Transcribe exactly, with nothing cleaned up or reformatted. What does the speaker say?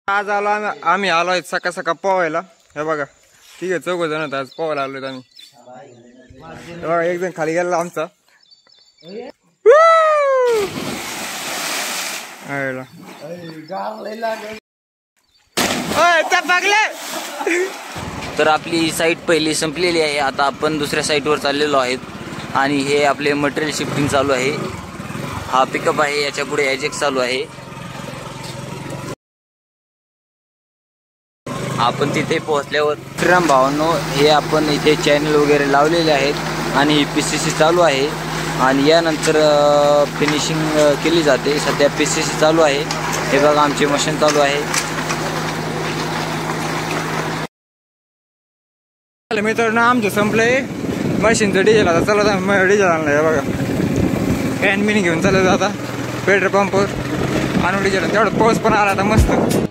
आज आलो आम्ही आम्ही आलो आहे सकाळ सकाळ पोहायला. हे बघा ठीक आहे चौघ जण आज पोहायला आलोय आम्ही. हे बघा एक जण खाली गेला आमचा. तर आपली साईट पहिली संपलेली आहे. आता आपण दुसऱ्या साईटवर चाललेलो आहेत आणि हे आपले मटेरियल शिफ्टिंग चालू आहे. हा पिकअप आहे, याच्या पुढे एजेक्स चालू आहे. आपण तिथे पोहोचल्यावर श्रीराम भावांनो हे आपण इथे चॅनल वगैरे लावलेले आहेत आणि पी सी सी चालू आहे आणि यानंतर फिनिशिंग केली जाते. सध्या पी सी सी चालू आहे. हे बघा आमचे मशीन चालू आहे. मित्रांनो आमचे संपलंय मशीनचं डिझेल. आता चला डिझेल आणलं आहे बघा. कॅन मिनी घेऊन चालत आता पेट्रोल पंपवर आणून डिझेल. तेवढं पाऊस पण आला आता मस्त.